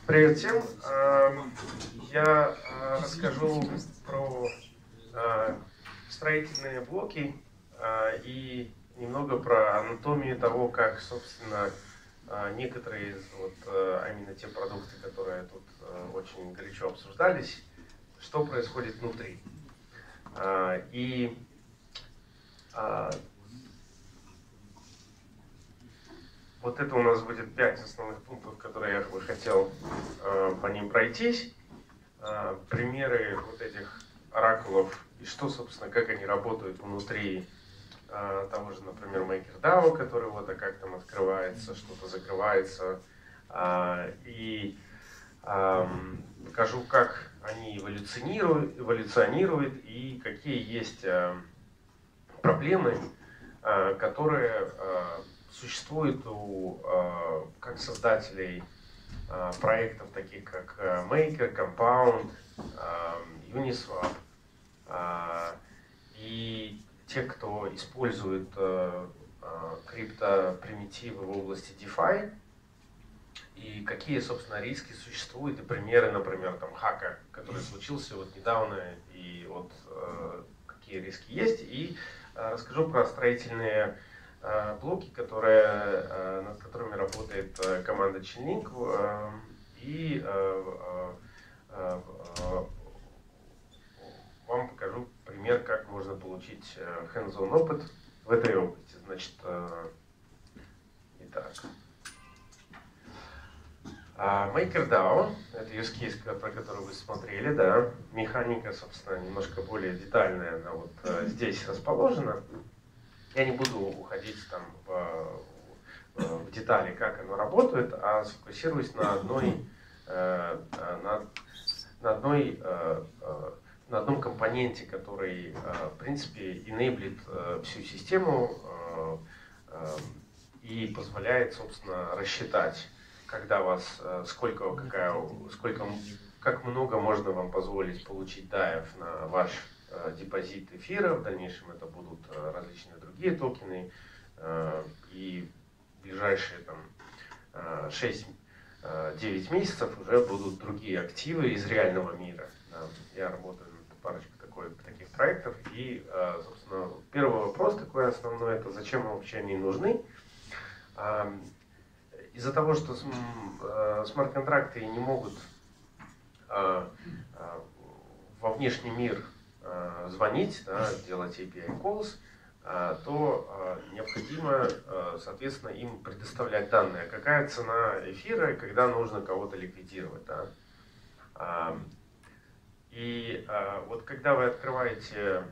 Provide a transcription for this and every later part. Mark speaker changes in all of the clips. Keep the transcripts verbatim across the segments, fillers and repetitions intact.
Speaker 1: Привет всем. Я расскажу про строительные блоки и немного про анатомию того, как, собственно, некоторые из, вот, а именно те продукты, которые тут очень горячо обсуждались, что происходит внутри. И вот это у нас будет пять основных пунктов, которые я бы хотел э, по ним пройтись. Э, примеры вот этих оракулов и что, собственно, как они работают внутри э, того же, например, MakerDAO, который вот, а как там открывается, что-то закрывается. Э, и э, покажу, как они эволюционируют, эволюционируют и какие есть э, проблемы, э, которые э, существует у э, как создателей э, проектов, таких как э, Maker, Compound, э, Uniswap, э, и те, кто использует э, э, криптопримитивы в области DeFi, и какие, собственно, риски существуют, и примеры, например, там, хака, который случился вот недавно, и вот э, какие риски есть, и э, расскажу про строительные блоки, которые, над которыми работает команда Chainlink, и вам покажу пример, как можно получить hands-on опыт в этой области. Значит, итак, MakerDAO, это use case, про который вы смотрели, да, механика, собственно, немножко более детальная, она вот здесь расположена. Я не буду уходить там в, в детали, как оно работает, а сфокусируюсь на одной, э, на, на, одной, э, на одном компоненте, который, э, в принципе, enablit э, всю систему э, э, и позволяет, собственно, рассчитать, когда вас, э, сколько, какая, сколько, как много можно вам позволить получить даев на ваш депозит эфира, в дальнейшем это будут различные другие токены, и в ближайшие там шесть-девять месяцев уже будут другие активы из реального мира. Я работаю над парочкой такой, таких проектов, и, собственно, первый вопрос такой основной, это зачем вообще они нужны. Из-за того, что смарт-контракты не могут во внешний мир звонить, да, делать эй пи ай calls, то необходимо, соответственно, им предоставлять данные. Какая цена эфира, когда нужно кого-то ликвидировать. Да? И вот когда вы открываете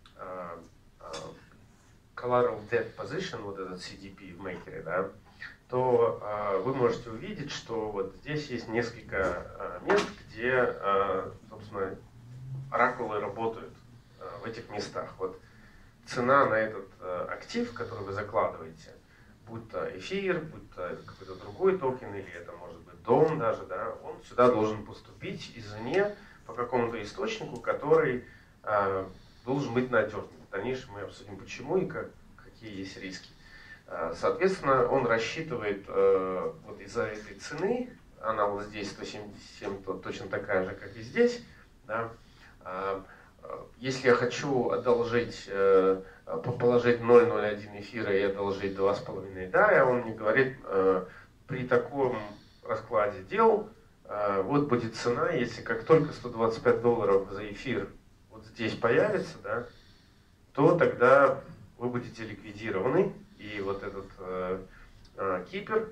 Speaker 1: Collateral Debt Position, вот этот си ди пи в Maker, да, то вы можете увидеть, что вот здесь есть несколько мест, где, собственно, оракулы работают э, в этих местах. Вот цена на этот э, актив, который вы закладываете, будь то эфир, будь то какой-то другой токен, или это может быть дом даже, да, он сюда должен поступить извне по какому-то источнику, который э, должен быть надежным. В дальнейшем мы обсудим, почему и как, какие есть риски. Э, соответственно, он рассчитывает э, вот из-за этой цены, она вот здесь сто семьдесят семь, то точно такая же, как и здесь, да. Если я хочу одолжить, положить ноль целых ноль один эфира и одолжить два с половиной дая, он мне говорит, при таком раскладе дел, вот будет цена, если как только сто двадцать пять долларов за эфир вот здесь появится, да, то тогда вы будете ликвидированы, и вот этот кипер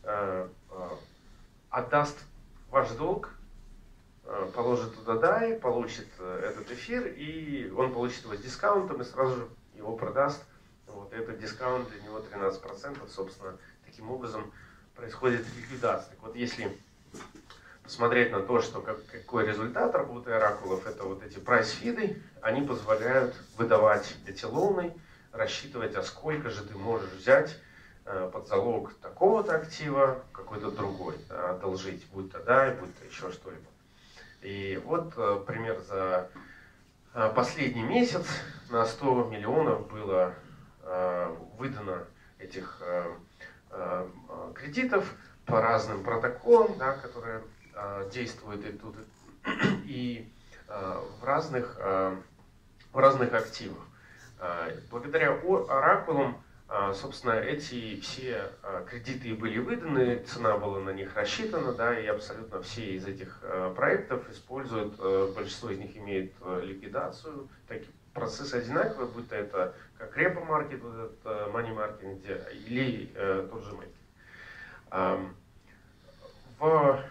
Speaker 1: отдаст ваш долг, положит туда дай, получит этот эфир, и он получит его с дискаунтом и сразу же его продаст. Вот этот дискаунт для него тринадцать процентов, собственно, таким образом происходит ликвидация. Так вот, если посмотреть на то, что как, какой результат работы оракулов, это вот эти прайс-фиды, они позволяют выдавать эти лоуны, рассчитывать, а сколько же ты можешь взять э, под залог такого-то актива, какой-то другой, да, одолжить, будь то дай, будь то еще что-либо. И вот э, пример за э, последний месяц на сто миллионов было э, выдано этих э, э, кредитов по разным протоколам, да, которые действует и тут, и в разных, в разных активах. Благодаря оракулам, собственно, эти все кредиты и были выданы, цена была на них рассчитана, да, и абсолютно все из этих проектов используют, большинство из них имеют ликвидацию. Такие процессы одинаковые, будь то это как репо-маркет, вот этот money market, или тот же маркет. В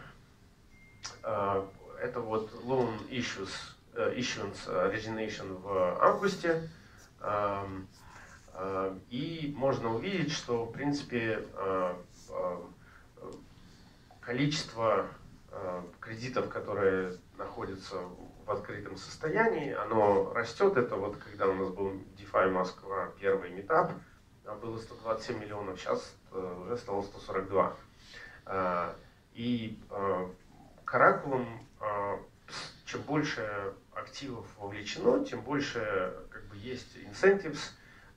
Speaker 1: это вот loan issues, issuance origination в августе. И можно увидеть, что в принципе количество кредитов, которые находятся в открытом состоянии, оно растет. Это вот когда у нас был DeFi Москва первый митап, было сто двадцать семь миллионов, сейчас уже стало сто сорок два. И к оракулам, чем больше активов вовлечено, тем больше как бы есть incentives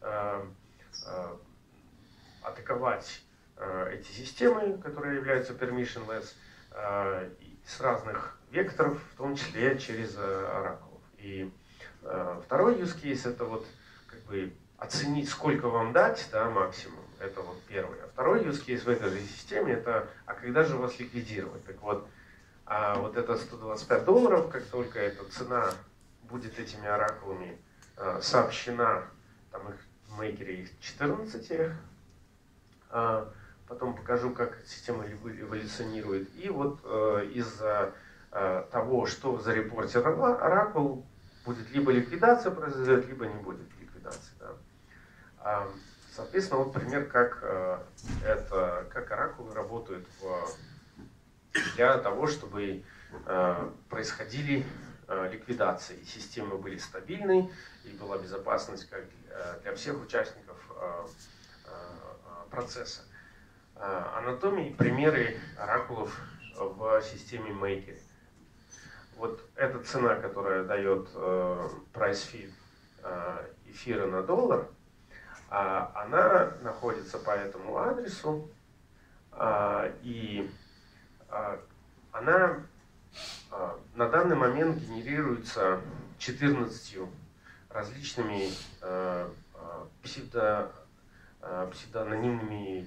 Speaker 1: атаковать эти системы, которые являются permissionless, с разных векторов, в том числе через оракулов. И второй use case — это вот как бы оценить, сколько вам дать, да, максимум. Это вот первый. А второй use case в этой же системе — это а когда же вас ликвидировать? Так вот, а вот это сто двадцать пять долларов, как только эта цена будет этими оракулами а, сообщена, там их в мейкере их четырнадцать, а, потом покажу, как система эволюционирует. И вот а, из-за а, того, что зарепортил оракул, будет либо ликвидация произойдет, либо не будет ликвидации. Да. А, соответственно, вот пример, как, а, это, как оракулы работают в для того, чтобы э, происходили э, ликвидации, системы были стабильны и была безопасность как э, для всех участников э, э, процесса. Э, анатомии и примеры оракулов в системе Maker. Вот эта цена, которая дает э, price feed э, эфира на доллар, э, она находится по этому адресу, э, и она на данный момент генерируется четырнадцатью различными псевдо, псевдоанонимными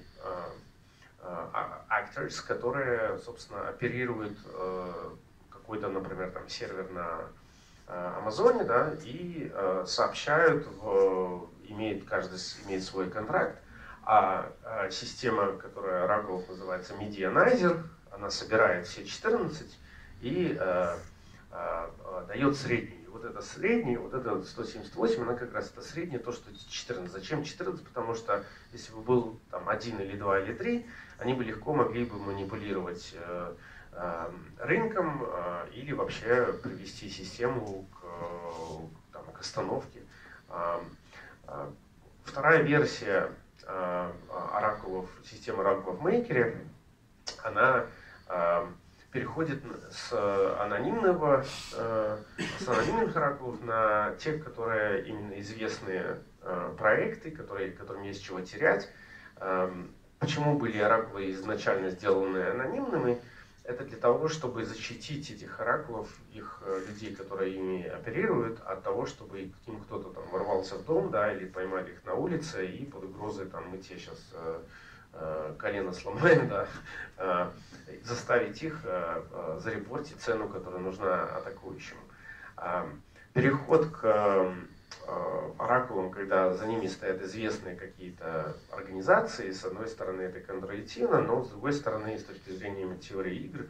Speaker 1: actors, которые, собственно, оперируют какой-то, например, там, сервер на Амазоне, да, и сообщают, в, имеет, каждый имеет свой контракт, а система, которая Oracle называется Medianizer, она собирает все четырнадцать и э, э, дает средний. Вот это средний, вот это сто семьдесят восемь, она как раз это среднее, то, что четырнадцать. Зачем четырнадцать? Потому что если бы был там один или два или три, они бы легко могли бы манипулировать э, э, рынком э, или вообще привести систему к, там, к остановке. Э, э, вторая версия э, оракулов, системы оракулов в Maker, она переходит с анонимного, с анонимных оракулов на тех, которые именно известные проекты, которые, которым есть чего терять. Почему были оракулы изначально сделаны анонимными? Это для того, чтобы защитить этих оракулов, их людей, которые ими оперируют, от того, чтобы к ним кто-то там ворвался в дом, да, или поймали их на улице и под угрозой там мы тебе сейчас колено сломаем, да, заставить их зарепортить цену, которая нужна атакующим. Переход к оракулам, когда за ними стоят известные какие-то организации, с одной стороны это контринтуитивно, но с другой стороны, с точки зрения теории игр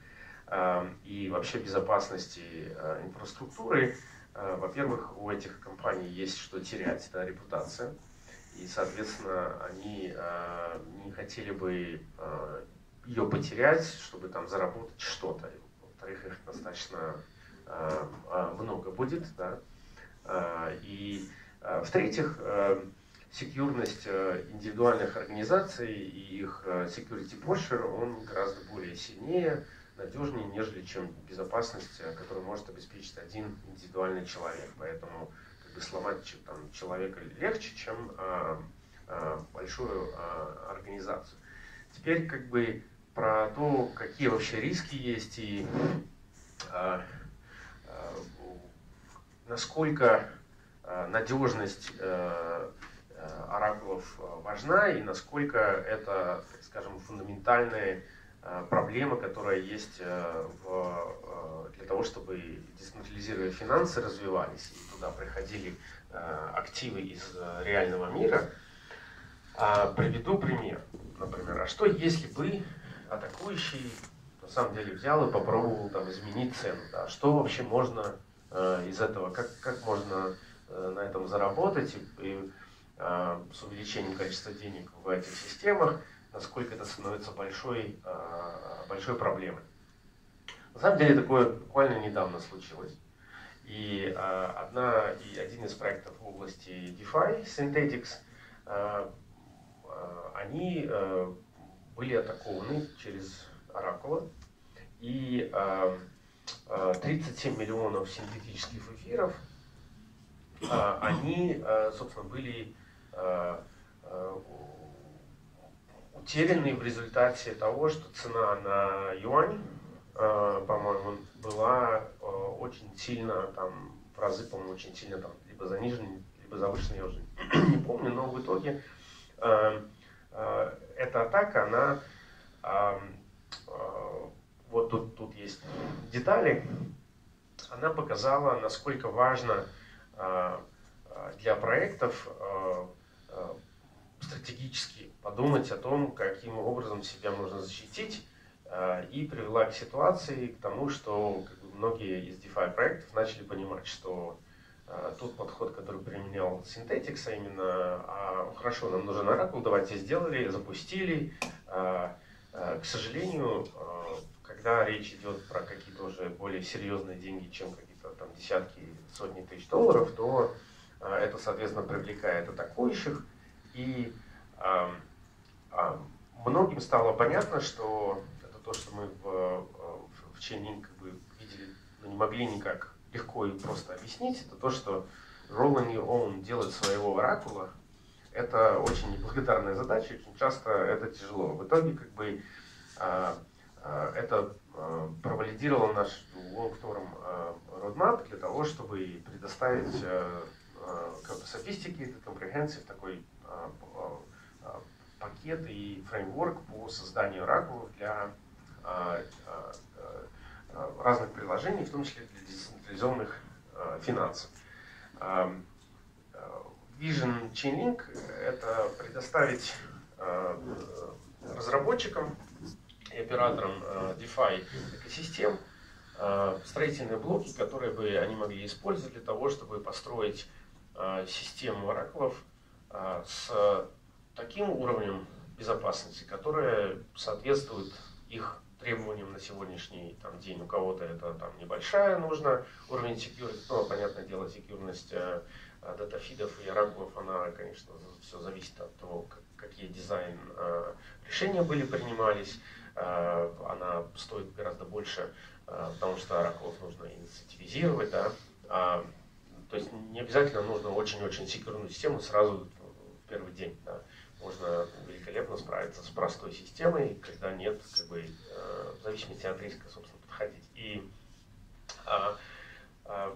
Speaker 1: и вообще безопасности инфраструктуры, во-первых, у этих компаний есть что терять, да, репутация. И, соответственно, они э, не хотели бы э, ее потерять, чтобы там заработать что-то. Во-вторых, их достаточно э, много будет. Да? Э, и, э, в-третьих, э, секьюрность э, индивидуальных организаций и их э, security posture, он гораздо более сильнее, надежнее, нежели чем безопасность, которую может обеспечить один индивидуальный человек. Поэтому сломать там, человека легче, чем а, а, большую а, организацию. Теперь как бы про то, какие вообще риски есть и а, а, насколько а, надежность а, оракулов важна и насколько это, так скажем, фундаментальная проблема, которая есть в, для того, чтобы децентрализированные финансы развивались и туда приходили активы из реального мира. Приведу пример. Например, а что если бы атакующий на самом деле взял и попробовал там изменить цену? Да? Что вообще можно из этого, как, как можно на этом заработать и, и с увеличением количества денег в этих системах, насколько это становится большой, большой проблемой. На самом деле такое буквально недавно случилось. И, одна, и один из проектов в области DeFi, Synthetix, они были атакованы через Oracle. И тридцать семь миллионов синтетических эфиров, они, собственно, были утеряны в результате того, что цена на юань, по-моему, была очень сильно, там, в разы, по-моему, очень сильно там, либо занижена, либо завышена, я уже не помню, но в итоге эта атака, она, вот тут, тут есть детали, она показала, насколько важно для проектов стратегически подумать о том, каким образом себя можно защитить, и привела к ситуации, к тому, что как бы, многие из DeFi проектов начали понимать, что тот подход, который применял Synthetix, а именно, а, хорошо, нам нужен Oracle, давайте сделали, запустили. К сожалению, когда речь идет про какие-то уже более серьезные деньги, чем какие-то там десятки, сотни тысяч долларов, то это, соответственно, привлекает атакующих. И а, а, многим стало понятно, что это то, что мы в, в Chainlink как бы видели, но не могли никак легко и просто объяснить, это то, что roll on your own, делать своего оракула, это очень неблагодарная задача, очень часто это тяжело. В итоге как бы а, а, это а, провалидировало наш long-term а, roadmap для того, чтобы предоставить а, а, sophisticated, comprehensive такой а, а, пакет и фреймворк по созданию оракулов для а, а, а, разных приложений, в том числе для децентрализованных а, финансов. А, Vision Chainlink — это предоставить а, разработчикам и операторам а, DeFi экосистем а, строительные блоки, которые бы они могли использовать для того, чтобы построить а, систему оракулов а, с таким уровнем безопасности, которая соответствует их требованиям на сегодняшний там, день. У кого-то это там, небольшая нужна уровень security, но, понятное дело, секьюрность э, датафидов и оракулов, она, конечно, все зависит от того, как, какие дизайн э, решения были принимались. Э, она стоит гораздо больше, э, потому что оракулов нужно инцентивизировать, да. А, то есть не обязательно нужно очень-очень секьюрную систему сразу в первый день, да. Можно великолепно справиться с простой системой, когда нет, как бы, э, в зависимости от риска, собственно, подходить. И э, э,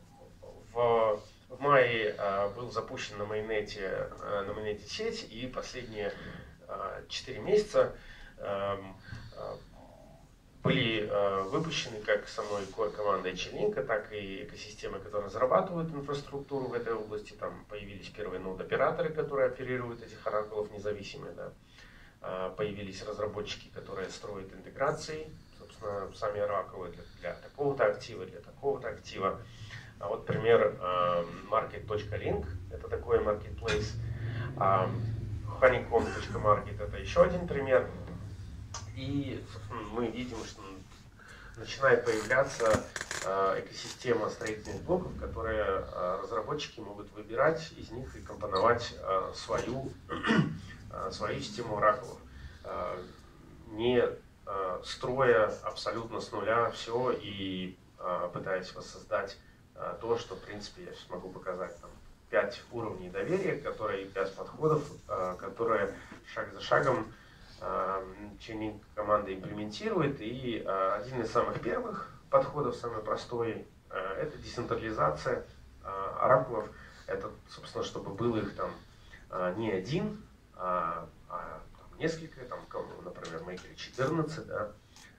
Speaker 1: в, в мае э, был запущен на майонете, э, на майонете сеть, и последние четыре месяца э, э, были э, выпущены как самой core-командой Chainlink, так и экосистемы, которые разрабатывают инфраструктуру в этой области. Там появились первые нод-операторы, которые оперируют этих оракулов независимые. Да. Э, появились разработчики, которые строят интеграции, собственно, сами оракулы для, для такого-то актива, для такого-то актива. А вот пример э, market точка link, это такой marketplace. Э, honeycomb точка market это еще один пример. И мы видим, что начинает появляться э, экосистема строительных блоков, которые э, разработчики могут выбирать из них и компоновать э, свою, э, свою систему оракулов, э, не э, строя абсолютно с нуля все и э, пытаясь воссоздать э, то, что, в принципе, я сейчас могу показать, там, пять уровней доверия, которые, пять подходов, э, которые шаг за шагом Chainlink команда имплементирует. И один из самых первых подходов, самый простой, это децентрализация оракулов. Это, собственно, чтобы был их там не один, а, а там, несколько, там, например, Maker четырнадцать, да.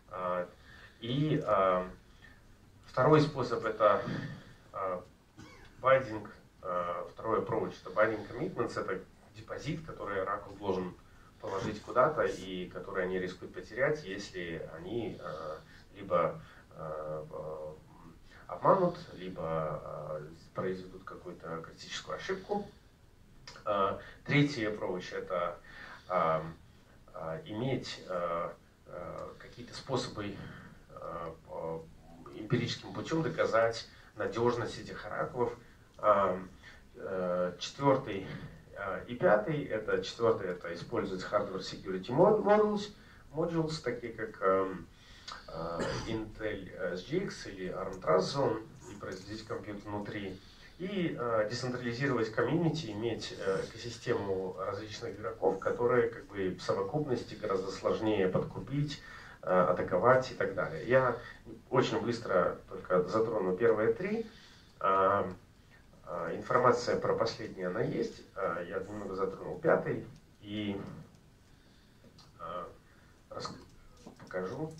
Speaker 1: И а, второй способ это а, binding, а, второй approach, это binding commitments, это депозит, который оракул должен положить куда-то и который они рискуют потерять, если они а, либо а, обманут, либо а, произведут какую-то критическую ошибку. А, третий approach это а, а, иметь а, а, какие-то способы а, а, эмпирическим путем доказать надежность этих оракулов. А, а, четвертый а, и пятый, это четвертый это использовать hardware security modules, modules такие как а, Intel эс джи экс или арм Trust Zone и производить компьютер внутри. И э, децентрализировать комьюнити, иметь э, экосистему различных игроков, которые как бы в совокупности гораздо сложнее подкупить, э, атаковать и так далее. Я очень быстро только затрону первые три. Э, э, информация про последнее она есть. Э, я немного затронул пятый и э, рас... покажу.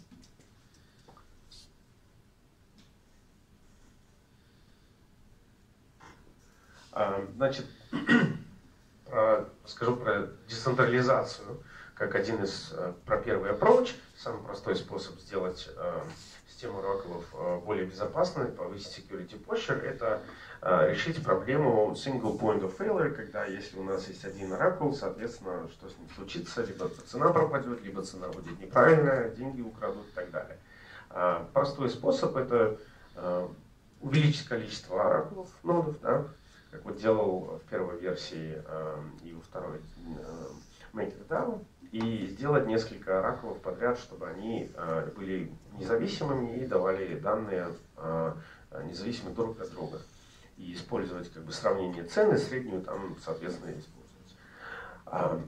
Speaker 1: Значит, про, скажу про децентрализацию как один из, про первый approach, самый простой способ сделать э, систему оракулов э, более безопасной, повысить security posture, это э, решить проблему single point of failure, когда если у нас есть один оракул, соответственно, что с ним случится, либо цена пропадет, либо цена будет неправильная, деньги украдут и так далее. Э, простой способ это э, увеличить количество оракулов, нодов, да, как вот делал в первой версии э, и во второй э, MakerDAO, и сделать несколько оракулов подряд, чтобы они э, были независимыми и давали данные э, независимы друг от друга. И использовать как бы сравнение цены, среднюю там, соответственно, использовать. А,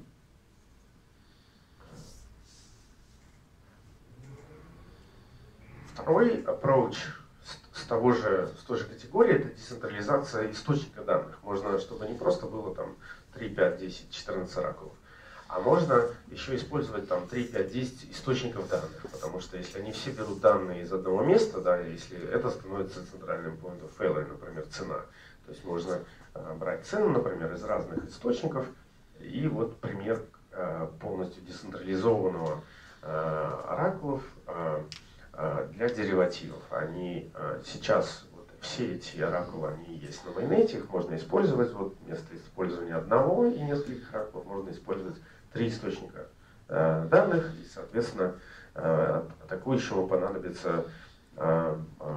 Speaker 1: второй approach с того же, с той же категории, это децентрализация источника данных. Можно, чтобы не просто было там три, пять, десять, четырнадцать оракулов, а можно еще использовать там три, пять, десять источников данных, потому что если они все берут данные из одного места, да, если это становится центральным point of failure, например, цена, то есть можно э, брать цену, например, из разных источников, и вот пример э, полностью децентрализованного э, оракулов э, для деривативов. Они сейчас, вот, все эти оракулы, они есть на майонете, их можно использовать, вот вместо использования одного и нескольких оракулов можно использовать три источника э, данных, и, соответственно, э, атакующему понадобится э,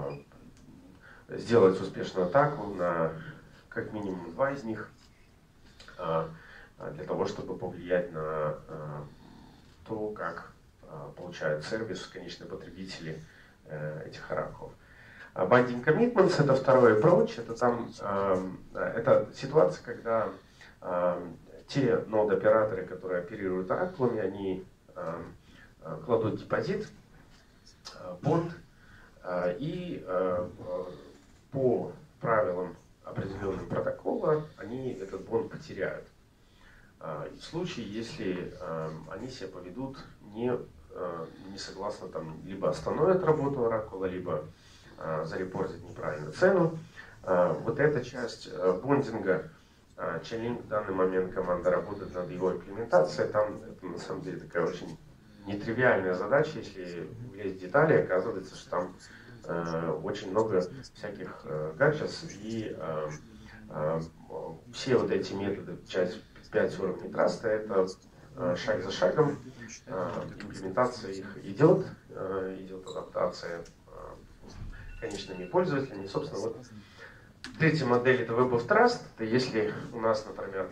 Speaker 1: э, сделать успешную атаку на как минимум два из них, э, для того, чтобы повлиять на э, то, как получают сервис конечные потребители э, этих оракулов. Binding commitments это второй approach, это там э, это ситуация, когда э, те нод-операторы, которые оперируют оракулами, они э, кладут депозит, э, бонд, э, и э, по правилам определенного протокола они этот бонд потеряют. Э, в случае, если э, они себя поведут не не согласно, там, либо остановят работу оракула, либо э, зарепортят неправильную цену. Э, вот эта часть э, бондинга, э, Chainlink в данный момент команда работает над его имплементацией. Там это на самом деле такая очень нетривиальная задача, если влезть в детали, оказывается, что там э, очень много всяких э, гаджетов и э, э, все вот эти методы, часть пять уровней траста, это шаг за шагом имплементация их идет, идет адаптация конечными пользователями. Собственно, вот третья модель это Web of Trust. Это если у нас, например,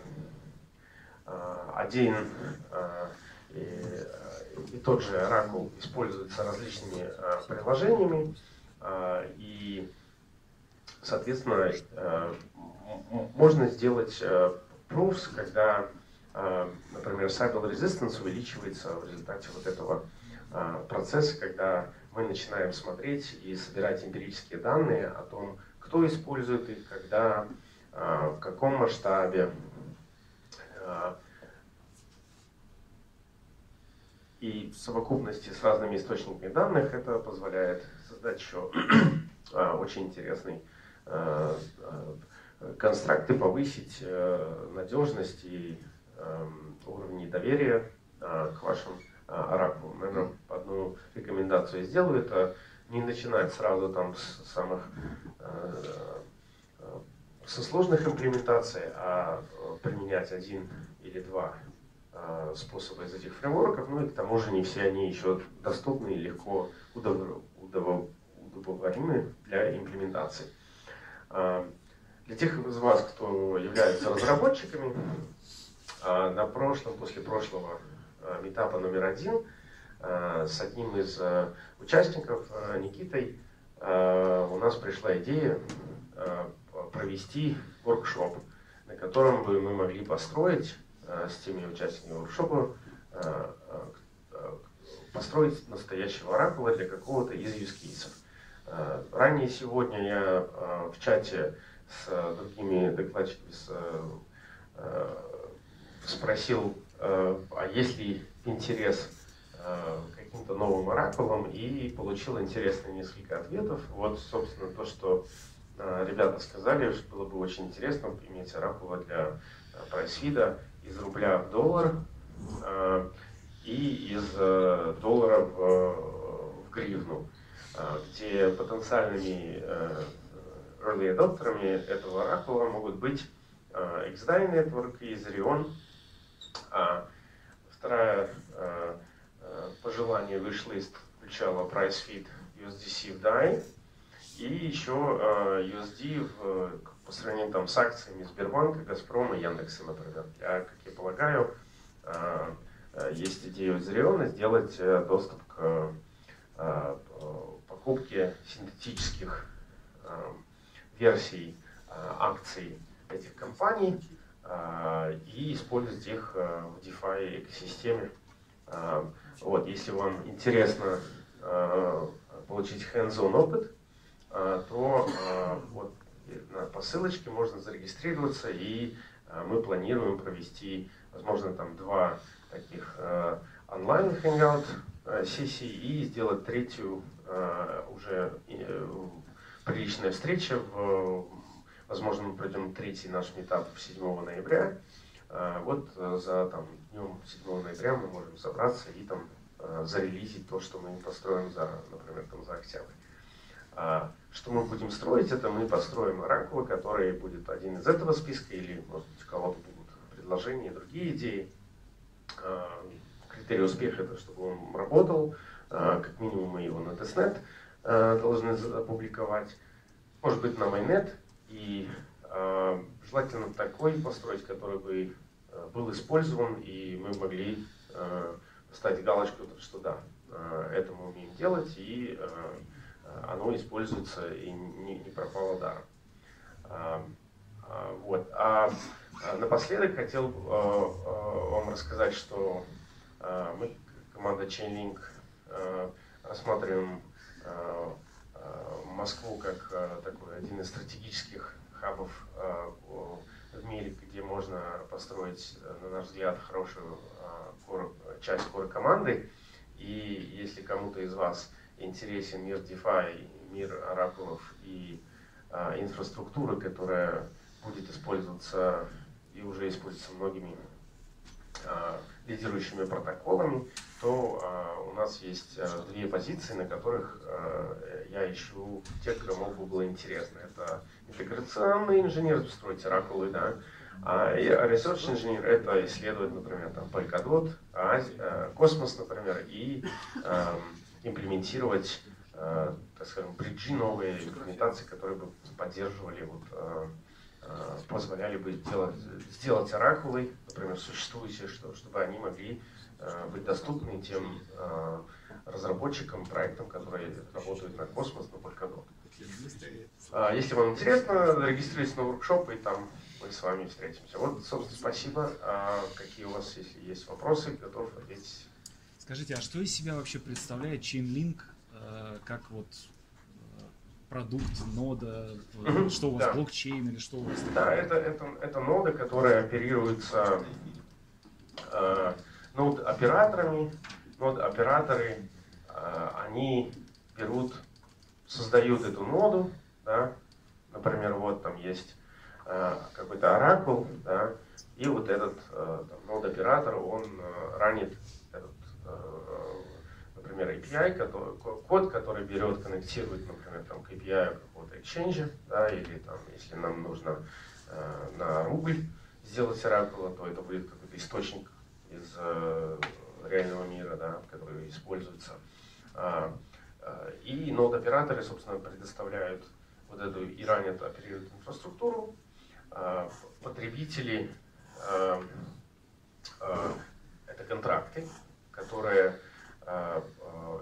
Speaker 1: один и, и тот же оракул используется различными приложениями, и, соответственно, можно сделать proofs, когда например, Sybil Resistance увеличивается в результате вот этого процесса, когда мы начинаем смотреть и собирать эмпирические данные о том, кто использует их, когда, в каком масштабе. И в совокупности с разными источниками данных это позволяет создать еще очень интересный констракт и повысить надежность и уровень доверия к вашим оракулам. Наверное, одну рекомендацию я сделаю, это не начинать сразу там с самых со сложных имплементаций, а применять один или два способа из этих фреймворков, ну и к тому же не все они еще доступны и легко удобоваримы для имплементации. Для тех из вас, кто является разработчиками, на прошлом, после прошлого митапа номер один с одним из участников, Никитой, у нас пришла идея провести воркшоп, на котором бы мы могли построить с теми участниками воркшопа, построить настоящего оракула для какого-то из юзкейсов. Ранее сегодня я в чате с другими докладчиками с, спросил, а есть ли интерес к каким-то новым оракулам, и получил интересные несколько ответов. Вот, собственно, то, что ребята сказали, что было бы очень интересно иметь оракула для прайсфида из рубля в доллар и из доллара в гривну, где потенциальными early adopterами этого оракула могут быть икс дай Network и Zerion. Второе пожелание wishlist включало PriceFeed ю эс ди си в дай и еще ю эс ди в, по сравнению там, с акциями Сбербанка, Газпрома и Яндекса, например. Я, как я полагаю, есть идея у Zerion сделать доступ к покупке синтетических версий акций этих компаний и использовать их в DeFi экосистеме. Вот, если вам интересно получить hands-on опыт, то вот по ссылочке можно зарегистрироваться, и мы планируем провести, возможно, там два таких онлайн hangout сессии и сделать третью уже приличная встреча. В, возможно, мы пройдем третий наш митап седьмого ноября. Вот за там, днем седьмого ноября мы можем собраться и там зарелизить то, что мы построим за, например, там, за октябрь. Что мы будем строить, это мы построим оракулы, который будет один из этого списка, или, может быть, у кого-то будут предложения, другие идеи. Критерий успеха — это чтобы он работал, как минимум мы его на тестнет должны опубликовать, может быть, на майнет, и желательно такой построить, который бы был использован, и мы могли поставить галочку, что да, это мы умеем делать, и оно используется и не, не пропало даром. Вот. А напоследок хотел вам рассказать, что мы, команда Chainlink, рассматриваем Москву как такой один из стратегических хабов в мире, где можно построить, на наш взгляд, хорошую часть кор-команды. И если кому-то из вас интересен мир DeFi, мир оракулов и а, инфраструктуры, которая будет использоваться и уже используется многими а, лидирующими протоколами, то а, у нас есть а, две позиции, на которых а, я ищу тех, кому бы было интересно. Это интеграционный инженер, строить оракулы, да, а research инженер — это исследовать, например, там, Polkadot, а, а, космос, например, и а, имплементировать, э, так скажем, бриджи, новые имплементации, которые бы поддерживали, вот, э, э, позволяли бы делать, сделать оракулы, например, существующие, что, чтобы они могли э, быть доступны тем э, разработчикам, проектам, которые работают на космос, на Polkadot. Э, если вам интересно, регистрируйтесь на воркшоп, и там мы с вами встретимся. Вот, собственно, спасибо. А какие у вас, если есть вопросы, готов ответить.
Speaker 2: Скажите, а что из себя вообще представляет Chainlink, как вот продукт, нода, mm-hmm. что у вас, да. блокчейн или что у вас?
Speaker 1: Да, это, это, это нода, которая оперируется э, нод-операторами. Нод-операторы, э, они берут, создают эту ноду, да. Например, вот там есть э, какой-то оракул, да, и вот этот э, нод-оператор, он э, ранит этот, э, например, эй пи ай, который, код, который берет, коннектирует, например, там, к эй пи ай какого-то exchange, да, или там, если нам нужно э, на рубль сделать оракула, то это будет какой-то источник из э, реального мира, да, который используется. А, э, и нод-операторы, собственно, предоставляют вот эту и ранят, оперируют инфраструктуру. А, потребители а, а, это контракты, которые а, а,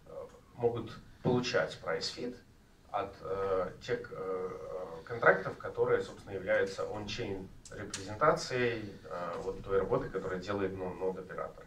Speaker 1: могут получать price feed от а, тех а, контрактов, которые, собственно, являются on-chain репрезентацией а, вот той работы, которую делает ну, нод-оператор.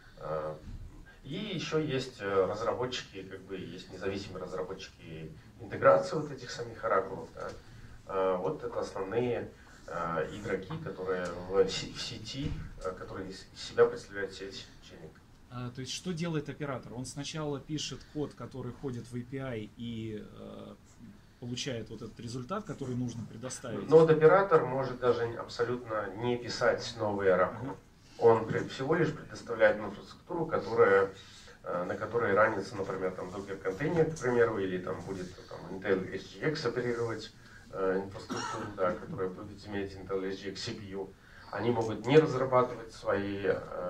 Speaker 1: А, и еще есть разработчики, как бы есть независимые разработчики интеграции вот этих самих оракулов. Да. А, вот это основные а, игроки, которые в, в сети, которые из себя представляют сеть Chainlink.
Speaker 2: А, то есть что делает оператор? Он сначала пишет код, который ходит в эй пи ай и э, получает вот этот результат, который нужно предоставить.
Speaker 1: Нод-оператор может даже абсолютно не писать новые оракулы. Он всего лишь предоставляет инфраструктуру, которая, на которой ранится, например, там Docker контейнер, к примеру, или там будет там, Intel эс джи экс оперировать э, инфраструктуру, да, которая будет иметь Intel эс джи экс си пи ю. Они могут не разрабатывать свои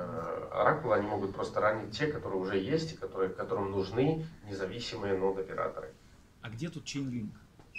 Speaker 1: э, оракулы, они могут просто ранить те, которые уже есть и которые, которым нужны независимые нод-операторы.
Speaker 2: А где тут Chainlink?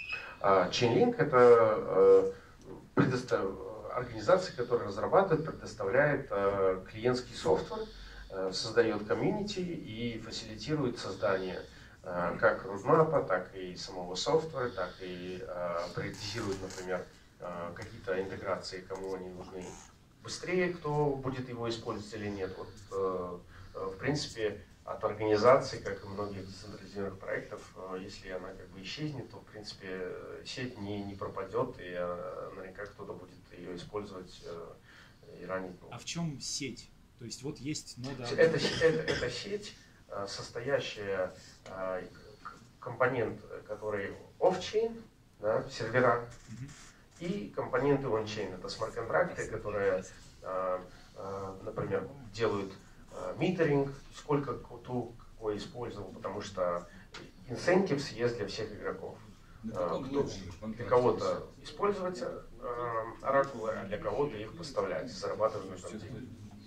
Speaker 1: А, Chainlink это э, предоставляет организация, которая разрабатывает, предоставляет э, клиентский софтвер, э, создает комьюнити и фасилитирует создание э, как roadmap, так и самого софтвера, так и э, приоритизирует, например, э, какие-то интеграции, кому они нужны быстрее, кто будет его использовать или нет. Вот, э, э, в принципе, от организации, как и многих децентрализированных проектов, э, если она как бы исчезнет, то в принципе сеть не, не пропадет, и э, наверняка кто-то будет ее использовать э, и ранить.
Speaker 2: А в чем сеть? То есть вот есть нода...
Speaker 1: Это, это, это сеть, э, состоящая э, компонент, который off-chain, да, сервера, mm-hmm. и компоненты on-chain. Это смарт-контракты, которые, э, э, например, делают митеринг, сколько кто какой использовал, потому что incentives есть для всех игроков. Кто, для кого-то использовать оракулы, а для кого-то их поставлять, зарабатывать на этом деньги.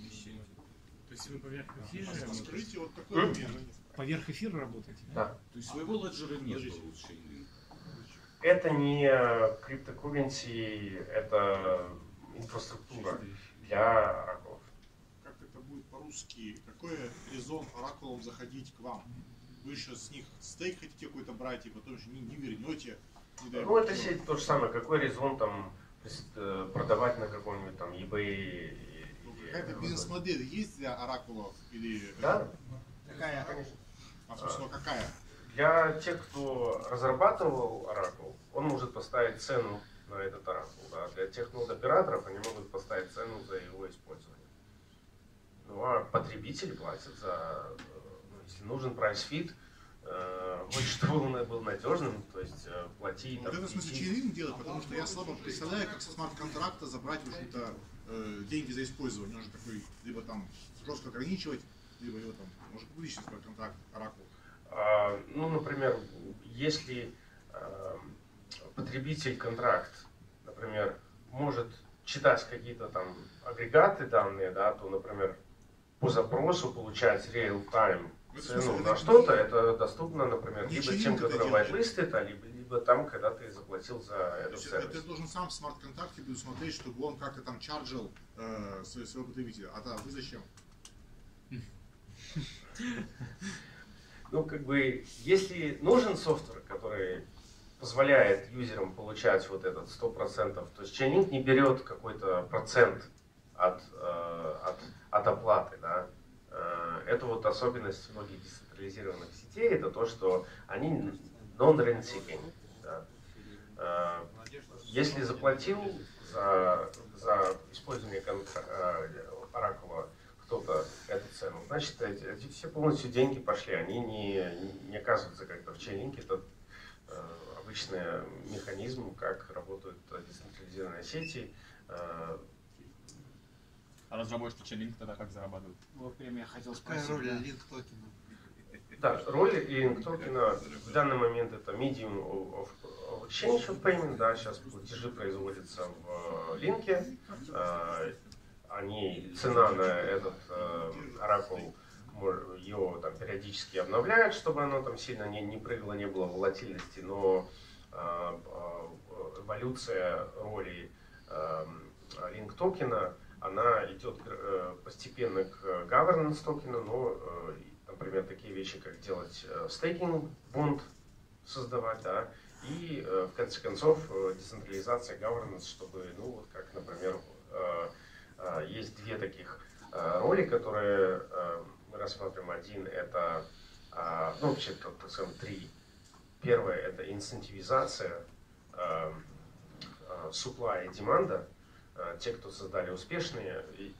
Speaker 2: То есть вы поверх эфира работаете? Вот такой мир. Поверх эфира работаете?
Speaker 1: Да.
Speaker 3: То есть своего леджера нет лучше?
Speaker 1: Это не криптокурренси, это инфраструктура для оракулов.
Speaker 4: По-русски, какой резон оракулом заходить к вам? Вы еще с них стейк хотите какой-то брать, и потом же не, не вернете? Не
Speaker 1: ну, это сеть то же самое. Какой резон там продавать на каком-нибудь там eBay?
Speaker 4: Ну, какая-то бизнес-модель есть для оракулов? Или...
Speaker 1: Да.
Speaker 4: Какая? Конечно. А, собственно, какая?
Speaker 1: Для тех, кто разрабатывал оракул, он может поставить цену на этот оракул. Да? Для тех нод-операторов они могут поставить цену за его использование. Ну, а потребители платят за, ну, если нужен price feed, э, хочешь, чтобы он был надежным, то есть э, плати.
Speaker 4: Ну, вот это в смысле Chainlink делать, потому что я слабо представляю, как со смарт-контракта забрать, в общем-то, э, деньги за использование. Он же такой, либо там жестко ограничивать, либо его там, может, публичный смарт-контракт, оракул.
Speaker 1: А, ну, например, если э, потребитель контракт, например, может читать какие-то там агрегаты данные, да, то, например, по запросу получать real-time цену на что-то, это доступно, например, либо тем, которые whitelisted, а либо, либо там, когда ты заплатил за этот сервис.
Speaker 4: Ты должен сам в смарт-контракте предусмотреть, чтобы он как-то там чарджил э, своего потребителя. А да, вы зачем?
Speaker 1: Ну, как бы, если нужен софтвер, который позволяет юзерам получать вот этот сто процентов. То есть Chainlink не берет какой-то процент от, э, от, от оплаты. Да? Э, это вот особенность многих децентрализированных сетей, это то, что они non-rent seeking. Да? Э, если заплатил за, за использование оракула кто-то эту цену, значит, эти, эти все полностью деньги пошли, они не, не оказываются как-то в Chainlink. Это э, обычный механизм, как работают децентрализированные сети. Э,
Speaker 5: а разработчики Chainlink тогда как зарабатывают?
Speaker 2: Вот прям я хотел спросить.
Speaker 6: Какая роль
Speaker 2: Да.
Speaker 6: линк токена?
Speaker 1: Да, роль link токена в данный момент это medium of, of exchange of payment. Да, сейчас платежи производятся в линке. Э, они, цена на этот оракул, э, ее там периодически обновляют, чтобы оно там сильно не, не прыгало, не было волатильности, но э, э, эволюция роли э, link токена, она идет э, постепенно к governance токену, но э, например, такие вещи, как делать стейкинг, бонд создавать, да, и э, в конце концов э, децентрализация, governance, чтобы, ну вот как, например, э, э, есть две таких э, роли, которые э, мы рассматриваем. Один это, э, ну вообще, так скажем, три. Первое это инцентивизация э, э, supply и деманда. Э, те, кто создали успешные и,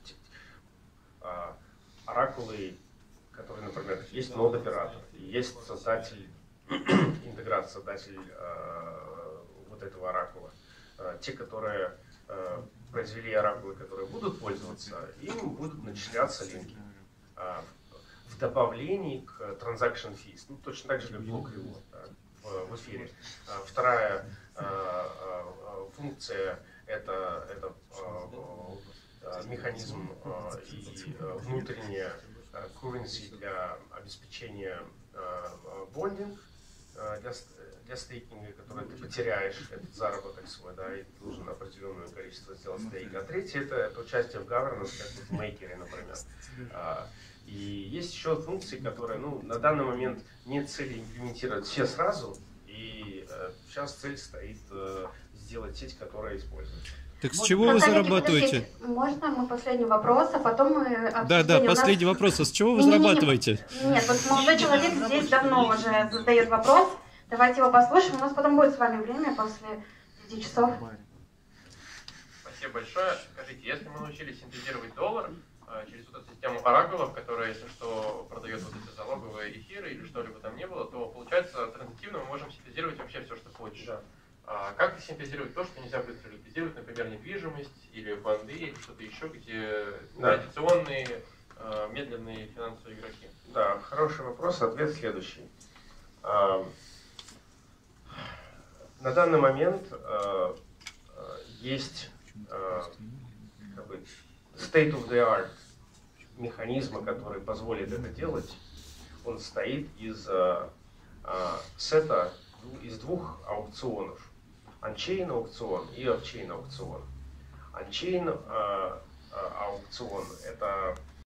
Speaker 1: э, оракулы, которые, например, есть нод-оператор, есть создатель, интегратор, создатель э, вот этого оракула. Э, те, которые э, произвели оракулы, которые будут пользоваться, им будут начисляться линки. Э, в добавлении к transaction fees, ну, точно так же, как блок reward, да, в, в эфире. Э, вторая э, э, функция это, это э, э, механизм э, и э, внутренняя currency для обеспечения бондинг, uh, для, для стейкинга, который ты потеряешь этот заработок свой, да, и ты должен определенное количество сделать стейка. А третье это, это участие в governance, как в мейкере, например. Uh, и есть еще функции, которые, ну, на данный момент нет цели имплементировать все сразу, и uh, сейчас цель стоит uh, сделать сеть, которая используется.
Speaker 7: Так с чего вы зарабатываете?
Speaker 8: Можно мы последний вопрос, а потом мы...
Speaker 7: Да, да, последний
Speaker 8: нас...
Speaker 7: вопрос. А с чего вы
Speaker 8: не,
Speaker 7: зарабатываете?
Speaker 8: Не, не, нет, вот молодой человек здесь давно уже задает вопрос. Давайте его послушаем. У нас потом будет с вами время после пяти часов.
Speaker 9: Спасибо большое. Скажите, если мы научились синтезировать доллар э, через вот эту систему оракулов, которая, если что, продает вот эти залоговые эфиры или что-либо там не было, то, получается, транзитивно мы можем синтезировать вообще все, что хочешь. Да. А как синтезировать то, что нельзя быстро ликвидировать, например, недвижимость или банды, или что-то еще, где да. традиционные э, медленные финансовые игроки?
Speaker 1: Да, хороший вопрос, ответ следующий. А, на данный момент а, есть а, как бы state of the art механизма, который позволит это делать. Он стоит из а, а, сета из двух аукционов. On-chain аукцион и off-chain аукцион. On-chain э, аукцион это